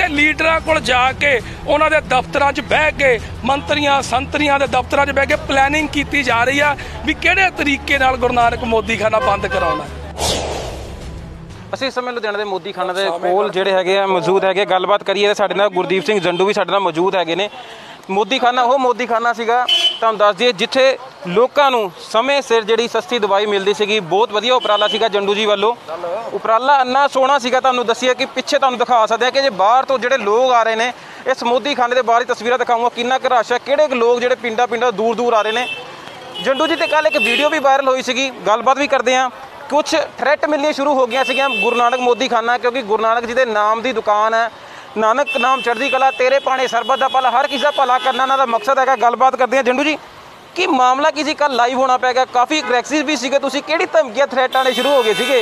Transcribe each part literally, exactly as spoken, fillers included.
ਤੇ ਲੀਡਰਾਂ ਕੋਲ ਜਾ ਕੇ ਉਹਨਾਂ ਦੇ ਦਫ਼ਤਰਾਂ 'ਚ ਬਹਿ ਕੇ ਮੰਤਰੀਆਂ ਸੰਤਰੀਆਂ ਦੇ ਦਫ਼ਤਰਾਂ 'ਚ ਬਹਿ ਕੇ ਪਲੈਨਿੰਗ ਕੀਤੀ ਜਾ ਰਹੀ ਆ ਵੀ ਕਿਹੜੇ ਤਰੀਕੇ ਨਾਲ ਗੁਰੂ ਨਾਨਕ ਮੋਦੀਖਾਨਾ ਬੰਦ ਕਰਾਉਣਾ। ਅਸੀਂ ਇਸ ਸਮੇਂ ਲੁਧਿਆਣਾ ਦੇ ਮੋਦੀਖਾਨਾ ਦੇ ਕੋਲ ਜਿਹੜੇ ਹੈਗੇ ਆ ਮੌਜੂਦ ਹੈਗੇ, ਗੱਲਬਾਤ ਕਰੀਏ। ਸਾਡੇ ਨਾਲ ਗੁਰਦੀਪ ਸਿੰਘ ਜੰਡੂ ਵੀ ਸਾਡੇ ਨਾਲ ਮੌਜੂਦ ਹੈਗੇ ਨੇ। ਮੋਦੀਖਾਨਾ ਉਹ ਮੋਦੀਖਾਨਾ ਸੀਗਾ, ਤੁਹਾਨੂੰ ਦੱਸ ਦਈਏ, ਜਿੱਥੇ ਲੋਕਾਂ ਨੂੰ ਸਮੇਂ ਸਿਰ ਜਿਹੜੀ ਸਸਤੀ ਦਵਾਈ ਮਿਲਦੀ ਸੀਗੀ। ਬਹੁਤ ਵਧੀਆ ਉਪਰਾਲਾ ਸੀਗਾ ਜੰਡੂ ਜੀ ਵੱਲੋਂ। ਉਪਰਾਲਾ ਇੰਨਾ ਸੋਹਣਾ ਸੀਗਾ, ਤੁਹਾਨੂੰ ਦੱਸੀਏ ਕਿ ਪਿੱਛੇ ਤੁਹਾਨੂੰ ਦਿਖਾ ਸਕਦੇ ਹਾਂ ਕਿ ਜੇ ਬਾਹਰ ਤੋਂ ਜਿਹੜੇ ਲੋਕ ਆ ਰਹੇ ਨੇ, ਇਸ ਮੋਦੀਖਾਨੇ ਦੇ ਬਾਹਰ ਹੀ ਤਸਵੀਰਾਂ ਦਿਖਾਊਂਗਾ ਕਿੰਨਾ ਕੁ ਰਸ਼ ਹੈ, ਕਿਹੜੇ ਲੋਕ ਜਿਹੜੇ ਪਿੰਡਾਂ ਪਿੰਡਾਂ ਦੂਰ ਦੂਰ ਆ ਰਹੇ ਨੇ। ਜੰਡੂ ਜੀ ਤੇ ਕੱਲ੍ਹ ਇੱਕ ਵੀਡੀਓ ਵੀ ਵਾਇਰਲ ਹੋਈ ਸੀਗੀ, ਗੱਲਬਾਤ ਵੀ ਕਰਦੇ ਹਾਂ। ਕੁਛ ਥ੍ਰੈਟ ਮਿਲਣੀਆਂ ਸ਼ੁਰੂ ਹੋ ਗਈਆਂ ਸੀਗੀਆਂ ਗੁਰੂ ਨਾਨਕ ਮੋਦੀਖਾਨਾ, ਕਿਉਂਕਿ ਗੁਰੂ ਨਾਨਕ ਜੀ ਦੇ ਨਾਮ ਦੀ ਦੁਕਾਨ ਹੈ। ਨਾਨਕ ਨਾਮ ਚੜ੍ਹਦੀ ਕਲਾ, ਤੇਰੇ ਪਾਣੇ ਸਰਬਤ ਦਾ ਭਲਾ, ਹਰ ਕਿਸੇ ਦਾ ਭਲਾ ਕਰਨਾ ਇਹਨਾਂ ਦਾ ਮਕਸਦ ਹੈਗਾ। ਗੱਲਬਾਤ ਕਰਦੇ ਹਾਂ। ਜੰਡੂ ਜੀ, ਕੀ ਮਾਮਲਾ ਕੀ ਸੀ? ਕੱਲ੍ਹ ਲਾਈਵ ਹੋਣਾ ਪੈ ਗਿਆ, ਕਾਫੀ ਕ੍ਰੈਕਸਿਸ ਵੀ ਸੀਗੇ, ਤੁਸੀਂ ਕਿਹੜੀ ਧਮਕੀਆਂ ਥ੍ਰੈਟ ਆਉਣੇ ਸ਼ੁਰੂ ਹੋ ਗਏ ਸੀਗੇ?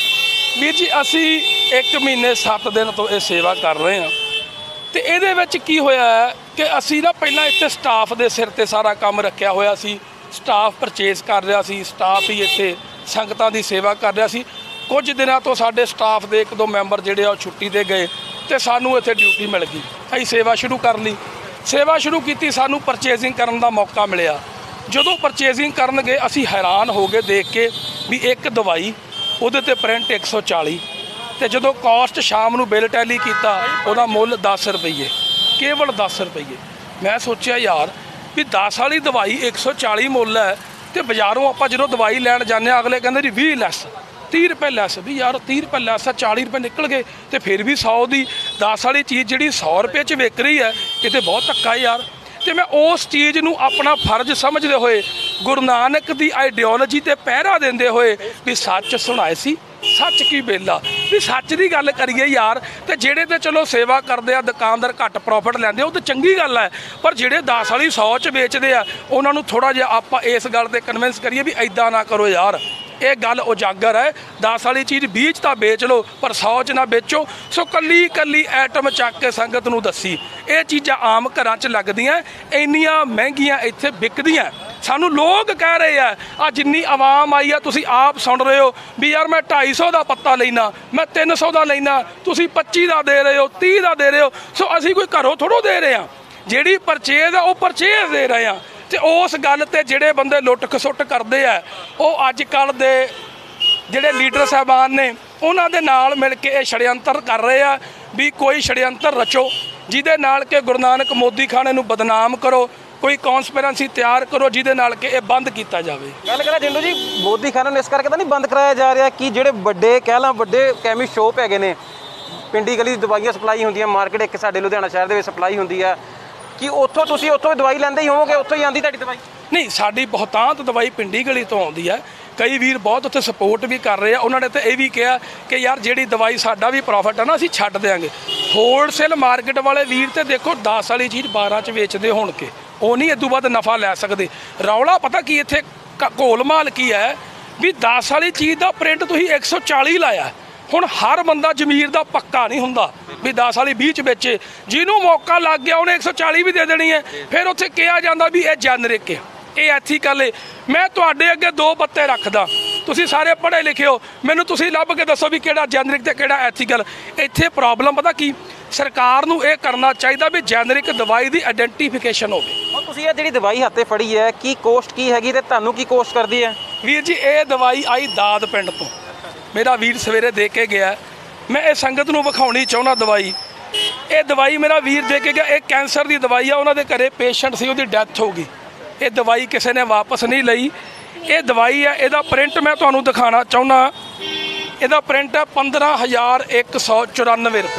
ਵੀਰ ਜੀ, ਅਸੀਂ ਇੱਕ ਮਹੀਨੇ ਸੱਤ ਦਿਨ ਤੋਂ ਇਹ ਸੇਵਾ ਕਰ ਰਹੇ ਹਾਂ ਤੇ ਇਹਦੇ ਵਿੱਚ ਕੀ ਹੋਇਆ ਕਿ ਅਸੀਂ ਨਾ ਪਹਿਲਾਂ ਇੱਥੇ ਸਟਾਫ ਦੇ ਸਿਰ ਤੇ ਸਾਰਾ ਕੰਮ ਰੱਖਿਆ ਹੋਇਆ ਸੀ। ਸਟਾਫ ਪਰਚੇਸ ਕਰ ਰਿਹਾ ਸੀ, ਸਟਾਫ ਹੀ ਇੱਥੇ ਸੰਗਤਾਂ ਦੀ ਸੇਵਾ ਕਰ ਰਿਹਾ ਸੀ। ਕੁਝ ਦਿਨਾਂ ਤੋਂ ਸਾਡੇ ਸਟਾਫ ਦੇ ਇੱਕ ਦੋ ਮੈਂਬਰ ਜਿਹੜੇ ਆ ਉਹ ਛੁੱਟੀ 'ਤੇ ਗਏ ਤੇ ਸਾਨੂੰ ਇੱਥੇ ਡਿਊਟੀ ਮਿਲ ਗਈ। ਅਸੀਂ ਸੇਵਾ ਸ਼ੁਰੂ ਕਰ ਲਈ। ਸੇਵਾ ਸ਼ੁਰੂ ਕੀਤੀ, ਸਾਨੂੰ ਪਰਚੇਜ਼ਿੰਗ ਕਰਨ ਦਾ ਮੌਕਾ ਮਿਲਿਆ। ਜਦੋਂ ਪਰਚੇਜ਼ਿੰਗ ਕਰਨ ਗਏ ਅਸੀਂ ਹੈਰਾਨ ਹੋ ਗਏ ਦੇਖ ਕੇ ਵੀ ਇੱਕ ਦਵਾਈ ਉਹਦੇ 'ਤੇ ਪ੍ਰਿੰਟ ਇੱਕ ਸੌ ਚਾਲੀ ਅਤੇ ਜਦੋਂ ਕਾਸਟ ਸ਼ਾਮ ਨੂੰ ਬਿੱਲ ਟੈਲੀ ਕੀਤਾ ਉਹਦਾ ਮੁੱਲ ਦਸ ਰੁਪਈਏ, ਕੇਵਲ ਦਸ ਰੁਪਈਏ। ਮੈਂ ਸੋਚਿਆ ਯਾਰ ਵੀ ਦਸ ਵਾਲੀ ਦਵਾਈ ਇੱਕ ਸੌ ਚਾਲੀ ਮੁੱਲ ਹੈ ਅਤੇ ਬਾਜ਼ਾਰੋਂ ਆਪਾਂ ਜਦੋਂ ਦਵਾਈ ਲੈਣ ਜਾਂਦੇ ਹਾਂ ਅਗਲੇ ਕਹਿੰਦੇ ਜੀ ਵੀਹ ਲੈਸ, ਤੀਹ ਰੁਪਏ ਲੈਸ। ਵੀ ਯਾਰ ਤੀਹ ਰੁਪਏ ਲੈਸ ਆ, ਚਾਲੀ ਰੁਪਏ ਨਿਕਲ ਗਏ ਅਤੇ ਫਿਰ ਵੀ ਸੌ ਦੀ ਦਸ ਵਾਲੀ ਚੀਜ਼ ਜਿਹੜੀ ਸੌ ਰੁਪਏ 'ਚ ਵਿਕ ਰਹੀ ਹੈ, ਕਿਤੇ ਬਹੁਤ ਧੱਕਾ ਯਾਰ। ਅਤੇ ਮੈਂ ਉਸ ਚੀਜ਼ ਨੂੰ ਆਪਣਾ ਫਰਜ਼ ਸਮਝਦੇ ਹੋਏ ਗੁਰੂ ਨਾਨਕ ਦੀ ਆਈਡੀਓਲੋਜੀ 'ਤੇ ਪਹਿਰਾ ਦਿੰਦੇ ਹੋਏ ਵੀ ਸੱਚ ਸੁਣਾਏ ਸੀ, ਸੱਚ ਕੀ ਬੇਲਾ, ਵੀ ਸੱਚ ਦੀ ਗੱਲ ਕਰੀਏ ਯਾਰ। ਅਤੇ ਜਿਹੜੇ ਤਾਂ ਚਲੋ ਸੇਵਾ ਕਰਦੇ ਆ, ਦੁਕਾਨਦਾਰ ਘੱਟ ਪ੍ਰੋਫਿਟ ਲੈਂਦੇ ਉਹ ਤਾਂ ਚੰਗੀ ਗੱਲ ਹੈ, ਪਰ ਜਿਹੜੇ ਦਸ ਵਾਲੀ ਸੌ 'ਚ ਵੇਚਦੇ ਆ ਉਹਨਾਂ ਨੂੰ ਥੋੜ੍ਹਾ ਜਿਹਾ ਆਪਾਂ ਇਸ ਗੱਲ 'ਤੇ ਕਨਵਿੰਸ ਕਰੀਏ ਵੀ ਇੱਦਾਂ ਨਾ ਕਰੋ ਯਾਰ। ਇਹ ਗੱਲ ਉਜਾਗਰ ਹੈ, ਦਸ ਵਾਲੀ ਚੀਜ਼ ਵੀਹ 'ਚ ਤਾਂ ਵੇਚ ਲਓ ਪਰ ਸੌ 'ਚ ਨਾ ਵੇਚੋ। ਸੋ ਕੱਲੀ ਕੱਲੀ ਐਟਮ ਚੱਕ ਕੇ ਸੰਗਤ ਨੂੰ ਦੱਸੀ। ਇਹ ਚੀਜ਼ਾਂ ਆਮ ਘਰਾਂ 'ਚ ਲੱਗਦੀਆਂ, ਇੰਨੀਆਂ ਮਹਿੰਗੀਆਂ ਇੱਥੇ ਵਿਕਦੀਆਂ। ਸਾਨੂੰ ਲੋਕ ਕਹਿ ਰਹੇ ਆ, ਆ ਜਿੰਨੀ ਆਵਾਮ ਆਈ ਆ ਤੁਸੀਂ ਆਪ ਸੁਣ ਰਹੇ ਹੋ ਵੀ ਯਾਰ ਮੈਂ ਢਾਈ ਸੌ ਦਾ ਪੱਤਾ ਲੈਣਾ, ਮੈਂ ਤਿੰਨ ਸੌ ਦਾ ਲੈਣਾ, ਤੁਸੀਂ ਪੱਚੀ ਦਾ ਦੇ ਰਹੇ ਹੋ, ਤੀਹ ਦਾ ਦੇ ਰਹੇ ਹੋ। ਸੋ ਅਸੀਂ ਕੋਈ ਘਰੋਂ ਥੋੜ੍ਹੋ ਦੇ ਰਹੇ ਹਾਂ, ਜਿਹੜੀ ਪਰਚੇਜ਼ ਆ ਉਹ ਪਰਚੇਜ਼ ਦੇ ਰਹੇ ਹਾਂ। ਅਤੇ ਉਸ ਗੱਲ 'ਤੇ ਜਿਹੜੇ ਬੰਦੇ ਲੁੱਟ ਖਸੁੱਟ ਕਰਦੇ ਆ ਉਹ ਅੱਜ ਕੱਲ੍ਹ ਦੇ ਜਿਹੜੇ ਲੀਡਰ ਸਾਹਿਬਾਨ ਨੇ ਉਹਨਾਂ ਦੇ ਨਾਲ ਮਿਲ ਕੇ ਇਹ ਛੜਯੰਤਰ ਕਰ ਰਹੇ ਆ ਵੀ ਕੋਈ ਛੜਯੰਤਰ ਰਚੋ ਜਿਹਦੇ ਨਾਲ ਕਿ ਗੁਰੂ ਨਾਨਕ ਮੋਦੀਖਾਨੇ ਨੂੰ ਬਦਨਾਮ ਕਰੋ, ਕੋਈ ਕੌਂਸਪੀਰੈਂਸੀ ਤਿਆਰ ਕਰੋ ਜਿਹਦੇ ਨਾਲ ਕਿ ਇਹ ਬੰਦ ਕੀਤਾ ਜਾਵੇ। ਗੱਲ ਕਰਾਂ ਜੰਡੂ ਜੀ, ਮੋਦੀਖਾਨੇ ਨੂੰ ਇਸ ਕਰਕੇ ਤਾਂ ਨਹੀਂ ਬੰਦ ਕਰਾਇਆ ਜਾ ਰਿਹਾ ਕਿ ਜਿਹੜੇ ਵੱਡੇ ਕਹਿ ਲਾਂ ਵੱਡੇ ਕੈਮਿਸਟ ਸ਼ੋਪ ਹੈਗੇ ਨੇ, ਪਿੰਡੀ ਗਲੀ ਦੀ ਦਵਾਈਆਂ ਸਪਲਾਈ ਹੁੰਦੀਆਂ, ਮਾਰਕੀਟ ਇੱਕ ਸਾਡੇ ਲੁਧਿਆਣਾ ਸ਼ਹਿਰ ਦੇ ਵਿੱਚ ਸਪਲਾਈ ਹੁੰਦੀ ਆ, ਕਿ ਉੱਥੋਂ ਤੁਸੀਂ ਉੱਥੋਂ ਦਵਾਈ ਲੈਂਦੇ ਹੀ ਹੋਵੋਗੇ, ਉੱਥੋਂ ਹੀ ਆਉਂਦੀ ਤੁਹਾਡੀ ਦਵਾਈ? ਨਹੀਂ, ਸਾਡੀ ਬਹੁਤਾਂਤ ਦਵਾਈ ਪਿੰਡੀ ਗਲੀ ਤੋਂ ਆਉਂਦੀ ਹੈ। ਕਈ ਵੀਰ ਬਹੁਤ ਉੱਥੇ ਸਪੋਰਟ ਵੀ ਕਰ ਰਹੇ ਆ। ਉਹਨਾਂ ਨੇ ਤਾਂ ਇਹ ਵੀ ਕਿਹਾ ਕਿ ਯਾਰ ਜਿਹੜੀ ਦਵਾਈ ਸਾਡਾ ਵੀ ਪ੍ਰੋਫਿਟ ਹੈ ਨਾ ਅਸੀਂ ਛੱਡ ਦਿਆਂਗੇ। ਹੋਲਸੇਲ ਮਾਰਕੀਟ ਵਾਲੇ ਵੀਰ ਤੇ ਦੇਖੋ ਦਸ ਵਾਲੀ ਚੀਜ਼ ਬਾਰਾਂ 'ਚ ਵੇਚਦੇ ਹੋਣ ਕੇ ਉਹ ਨਹੀਂ ਇਦੋਂ ਵੱਧ ਨਫਾ ਲੈ ਸਕਦੇ। ਰੌਲਾ ਪਤਾ ਕੀ ਇੱਥੇ ਘੋਲ ਮਾਲ ਕੀ ਹੈ ਵੀ ਦਸ ਵਾਲੀ ਚੀਜ਼ ਦਾ ਪ੍ਰਿੰਟ ਤੁਸੀਂ ਇੱਕ ਸੌ ਚਾਲੀ ਲਾਇਆ। ਹੁਣ ਹਰ ਬੰਦਾ ਜ਼ਮੀਰ ਦਾ ਪੱਕਾ ਨਹੀਂ ਹੁੰਦਾ ਵੀ ਦਸ ਵਾਲੀ ਵੀਹ 'ਚ ਵੇਚੇ। ਜਿਹਨੂੰ ਮੌਕਾ ਲੱਗ ਗਿਆ ਉਹਨੇ ਇੱਕ ਸੌ ਚਾਲੀ ਵੀ ਦੇ ਦੇਣੀ ਹੈ। ਫਿਰ ਉੱਥੇ ਕਿਹਾ ਜਾਂਦਾ ਵੀ ਇਹ ਜੈਨਰਿਕ ਹੈ, ਇਹ ਐਥੀਕਲ ਹੈ। ਮੈਂ ਤੁਹਾਡੇ ਅੱਗੇ ਦੋ ਪੱਤੇ ਰੱਖਦਾ, ਤੁਸੀਂ ਸਾਰੇ ਪੜ੍ਹੇ ਲਿਖੇ ਹੋ, ਮੈਨੂੰ ਤੁਸੀਂ ਲੱਭ ਕੇ ਦੱਸੋ ਵੀ ਕਿਹੜਾ ਜੈਨਰਿਕ ਤੇ ਕਿਹੜਾ ਐਥੀਕਲ। ਇੱਥੇ ਪ੍ਰੋਬਲਮ ਪਤਾ ਕੀ, ਸਰਕਾਰ ਨੂੰ ਇਹ ਕਰਨਾ ਚਾਹੀਦਾ ਵੀ ਜੈਨਰਿਕ ਦਵਾਈ ਦੀ ਆਈਡੈਂਟੀਫਿਕੇਸ਼ਨ ਹੋਵੇ। ਹੁਣ ਤੁਸੀਂ ਇਹ ਜਿਹੜੀ ਦਵਾਈ ਹੱਥੇ ਫੜੀ ਹੈ, ਕੀ ਕੋਸਟ ਕੀ ਹੈਗੀ ਤੇ ਤੁਹਾਨੂੰ ਕੀ ਕੋਸਟ ਕਰਦੀ ਹੈ? ਵੀਰ ਜੀ, ਇਹ ਦਵਾਈ ਆਈ ਦਾਦ ਪਿੰਡ ਤੋਂ, ਮੇਰਾ ਵੀਰ ਸਵੇਰੇ ਦੇ ਕੇ ਗਿਆ। ਮੈਂ ਇਹ ਸੰਗਤ ਨੂੰ ਵਿਖਾਉਣੀ ਚਾਹੁੰਦਾ ਦਵਾਈ। ਇਹ ਦਵਾਈ ਮੇਰਾ ਵੀਰ ਦੇ ਕੇ ਗਿਆ, ਇਹ ਕੈਂਸਰ ਦੀ ਦਵਾਈ ਆ। ਉਹਨਾਂ ਦੇ ਘਰੇ ਪੇਸ਼ੈਂਟ ਸੀ, ਉਹਦੀ ਡੈਥ ਹੋ ਗਈ। ਇਹ ਦਵਾਈ ਕਿਸੇ ਨੇ ਵਾਪਸ ਨਹੀਂ ਲਈ। ਇਹ ਦਵਾਈ ਹੈ, ਇਹਦਾ ਪ੍ਰਿੰਟ ਮੈਂ ਤੁਹਾਨੂੰ ਦਿਖਾਉਣਾ ਚਾਹੁੰਦਾ। ਇਹਦਾ ਪ੍ਰਿੰਟ ਹੈ ਪੰਦਰਾਂ ਹਜ਼ਾਰ ਇੱਕ ਸੌ ਚੁਰਾਨਵੇਂ ਰੁਪਏ।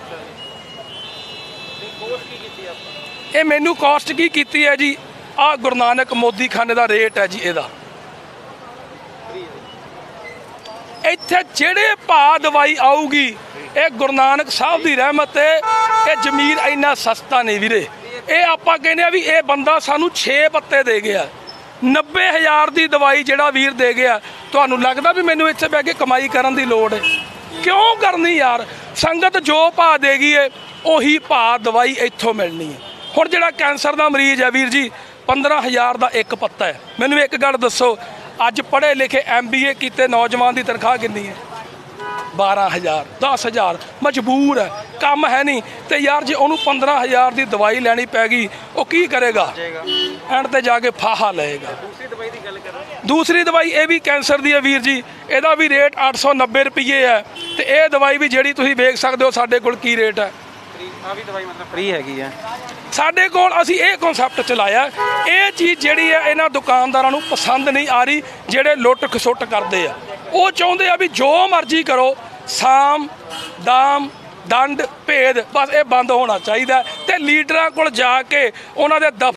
ਇਹ ਮੈਨੂੰ ਕਾਸਟ ਕੀ ਕੀਤੀ ਹੈ ਜੀ, ਆਹ ਗੁਰੂ ਨਾਨਕ ਮੋਦੀਖਾਨੇ ਦਾ ਰੇਟ ਹੈ ਜੀ ਇਹਦਾ। ਇੱਥੇ ਜਿਹੜੇ ਭਾਅ ਦਵਾਈ ਆਊਗੀ ਇਹ ਗੁਰੂ ਨਾਨਕ ਸਾਹਿਬ ਦੀ ਰਹਿਮਤ ਹੈ। ਇਹ ਜ਼ਮੀਰ ਇੰਨਾ ਸਸਤਾ ਨਹੀਂ ਵੀਰੇ। ਇਹ ਆਪਾਂ ਕਹਿੰਦੇ ਆ ਵੀ ਇਹ ਬੰਦਾ ਸਾਨੂੰ ਛੇ ਪੱਤੇ ਦੇ ਗਿਆ, ਨੱਬੇ ਹਜ਼ਾਰ ਦੀ ਦਵਾਈ ਜਿਹੜਾ ਵੀਰ ਦੇ ਗਿਆ। ਤੁਹਾਨੂੰ ਲੱਗਦਾ ਵੀ ਮੈਨੂੰ ਇੱਥੇ ਬਹਿ ਕੇ ਕਮਾਈ ਕਰਨ ਦੀ ਲੋੜ ਹੈ? ਕਿਉਂ ਕਰਨੀ ਯਾਰ। ਸੰਗਤ ਜੋ ਭਾਅ ਦੇਗੀ ਹੈ ਉਹੀ ਭਾਅ ਦਵਾਈ ਇੱਥੋਂ ਮਿਲਣੀ ਹੈ। ਹੁਣ ਜਿਹੜਾ ਕੈਂਸਰ ਦਾ ਮਰੀਜ਼ ਹੈ ਵੀਰ ਜੀ, ਪੰਦਰਾਂ ਹਜ਼ਾਰ ਦਾ ਇੱਕ ਪੱਤਾ ਹੈ। ਮੈਨੂੰ ਇੱਕ ਗੱਲ ਦੱਸੋ, ਅੱਜ ਪੜ੍ਹੇ ਲਿਖੇ ਐਮ ਬੀ ਏ ਕੀਤੇ ਨੌਜਵਾਨ ਦੀ ਤਨਖਾਹ ਕਿੰਨੀ ਹੈ? ਬਾਰਾਂ ਹਜ਼ਾਰ ਦਸ ਹਜ਼ਾਰ ਮਜਬੂਰ ਹੈ, ਕੰਮ ਹੈ ਨਹੀਂ। ਤੇ ਯਾਰ ਜੇ ਉਹਨੂੰ ਪੰਦਰਾਂ ਹਜ਼ਾਰ ਦੀ ਦਵਾਈ ਲੈਣੀ ਪੈ ਗਈ ਉਹ ਕੀ ਕਰੇਗਾ? ਐਂਡ ਤੇ ਜਾ ਕੇ ਫਾਹਾ ਲਏਗਾ। ਦੂਸਰੀ ਦਵਾਈ ਦੀ ਗੱਲ ਕਰਾਂ, ਦੂਸਰੀ ਦਵਾਈ ਇਹ ਵੀ ਕੈਂਸਰ ਦੀ ਹੈ ਵੀਰ ਜੀ, ਇਹਦਾ ਵੀ ਰੇਟ ਅੱਠ ਸੌ ਨੱਬੇ ਰੁਪਈਏ ਹੈ। ਤੇ ਇਹ ਦਵਾਈ ਵੀ ਜਿਹੜੀ ਤੁਸੀਂ ਵੇਖ ਸਕਦੇ ਹੋ ਸਾਡੇ ਕੋਲ ਕੀ ਰੇਟ ਹੈ। ਆ ਵੀ ਦਵਾਈ ਮਤਲਬ ਫ੍ਰੀ ਹੈਗੀ ਹੈ ਸਾਡੇ ਕੋਲ। ਅਸੀਂ ਇਹ ਕਨਸੈਪਟ ਚਲਾਇਆ, ਇਹ ਚੀਜ਼ ਜਿਹੜੀ ਹੈ ਇਹਨਾਂ ਦੁਕਾਨਦਾਰਾਂ ਨੂੰ ਪਸੰਦ ਨਹੀਂ ਆ ਰਹੀ, ਜਿਹੜੇ ਲੁੱਟ ਖਸੁੱਟ ਕਰਦੇ ਆ। ਉਹ ਚਾਹੁੰਦੇ ਆ ਵੀ ਜੋ ਮਰਜ਼ੀ ਕਰੋ, ਸਾਮ ਦਾਮ ਦੰਡ ਭੇਦ ਬਸ ਇਹ ਬੰਦ ਹੋਣਾ ਚਾਹੀਦਾ। ਤੇ ਲੀਡਰਾਂ ਕੋਲ ਜਾ ਕੇ ਉਹਨਾਂ ਦੇ ਦਫ਼